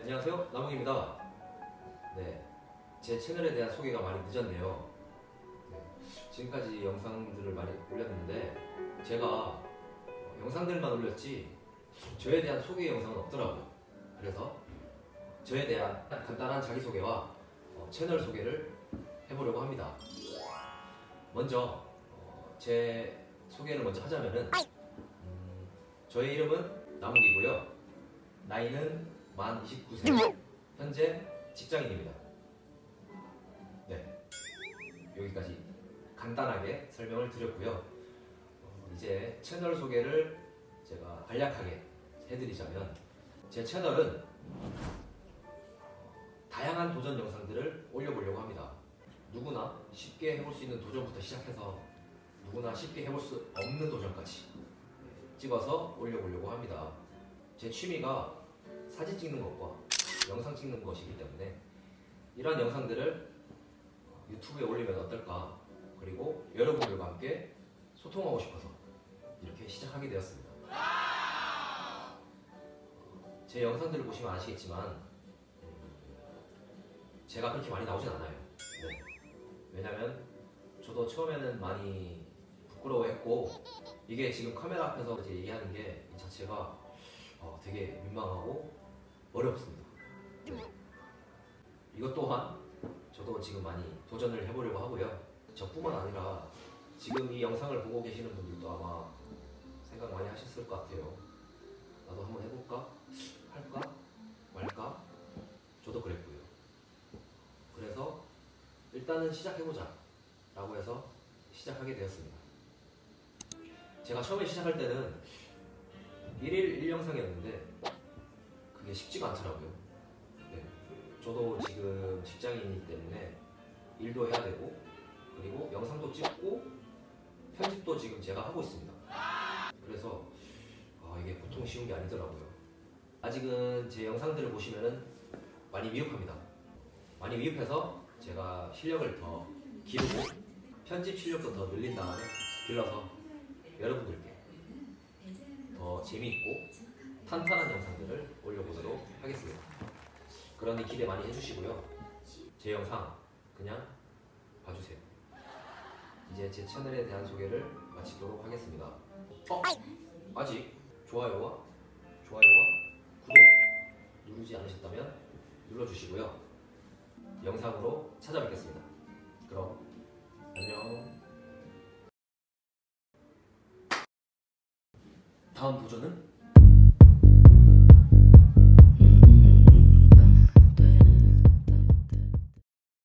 안녕하세요, 나몽입니다. 네, 제 채널에 대한 소개가 많이 늦었네요. 네, 지금까지 영상들을 많이 올렸는데 제가 영상들만 올렸지 저에 대한 소개 영상은 없더라고요. 그래서 저에 대한 간단한 자기소개와 채널 소개를 해보려고 합니다. 먼저 제 소개를 먼저 하자면은 저의 이름은 나몽이고요. 나이는 만 29세, 현재 직장인입니다. 네, 여기까지 간단하게 설명을 드렸고요. 이제 채널 소개를 제가 간략하게 해드리자면, 제 채널은 다양한 도전 영상들을 올려보려고 합니다. 누구나 쉽게 해볼 수 있는 도전부터 시작해서 누구나 쉽게 해볼 수 없는 도전까지 찍어서 올려보려고 합니다. 제 취미가 사진 찍는 것과 영상 찍는 것이기 때문에 이러한 영상들을 유튜브에 올리면 어떨까, 그리고 여러분들과 함께 소통하고 싶어서 이렇게 시작하게 되었습니다. 제 영상들을 보시면 아시겠지만 제가 그렇게 많이 나오진 않아요. 네. 왜냐면 저도 처음에는 많이 부끄러워했고, 이게 지금 카메라 앞에서 이제 얘기하는 게 이 자체가 되게 민망하고 어렵습니다. 네. 이것 또한 저도 지금 많이 도전을 해보려고 하고요. 저뿐만 아니라 지금 이 영상을 보고 계시는 분들도 아마 생각 많이 하셨을 것 같아요. 나도 한번 해볼까? 할까? 말까? 저도 그랬고요. 그래서 일단은 시작해보자 라고 해서 시작하게 되었습니다. 제가 처음에 시작할 때는 1일 1영상이었는데 그게 쉽지가 않더라고요. 네. 저도 지금 직장인이기 때문에 일도 해야 되고, 그리고 영상도 찍고 편집도 지금 제가 하고 있습니다. 그래서 이게 보통 쉬운 게 아니더라고요. 아직은 제 영상들을 보시면은 많이 미흡합니다. 많이 미흡해서 제가 실력을 더 기르고 편집 실력도 더 늘린 다음에 길러서 여러분들께 더 재미있고 탄탄한 영상들을 올려보도록 하겠습니다. 그러니 기대 많이 해주시고요. 제 영상 그냥 봐주세요. 이제 제 채널에 대한 소개를 마치도록 하겠습니다. 아직 좋아요와 구독 누르지 않으셨다면 눌러주시고요. 영상으로 찾아뵙겠습니다. 그럼 안녕. 다음 도전은